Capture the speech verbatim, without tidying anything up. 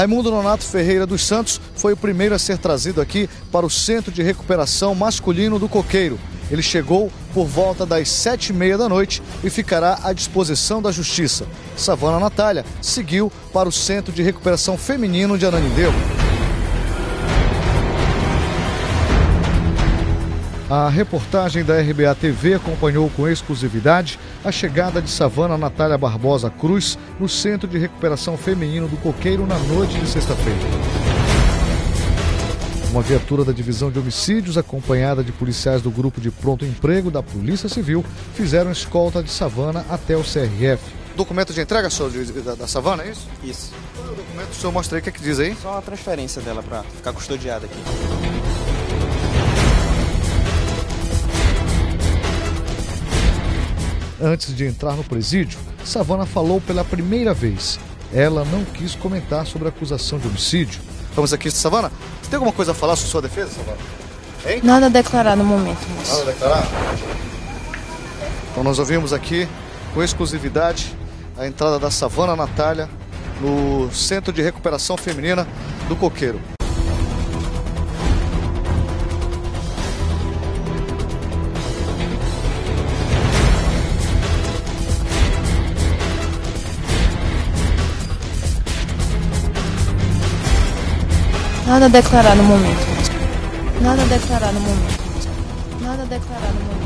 Raimundo Nonato Ferreira dos Santos foi o primeiro a ser trazido aqui para o Centro de Recuperação Masculino do Coqueiro. Ele chegou por volta das sete e meia da noite e ficará à disposição da Justiça. Savana Natália seguiu para o Centro de Recuperação Feminino de Ananindeua. A reportagem da R B A T V acompanhou com exclusividade a chegada de Savana Natália Barbosa Cruz no Centro de Recuperação Feminino do Coqueiro na noite de sexta-feira. Uma viatura da Divisão de Homicídios, acompanhada de policiais do Grupo de Pronto Emprego da Polícia Civil, fizeram escolta de Savana até o C R F. Documento de entrega, senhor, da, da Savana, é isso? Isso. Qual é o documento? O senhor mostra aí, o que é que diz aí? Só uma transferência dela para ficar custodiada aqui. Antes de entrar no presídio, Savana falou pela primeira vez. Ela não quis comentar sobre a acusação de homicídio. Vamos aqui, Savana. Você tem alguma coisa a falar sobre sua defesa, Savana? Hein? Nada a declarar no momento, moço. Nada a declarar? Então nós ouvimos aqui, com exclusividade, a entrada da Savana Natália no Centro de Recuperação Feminina do Coqueiro. Nada a declarar no momento. Nada a declarar no momento. Nada a declarar no momento.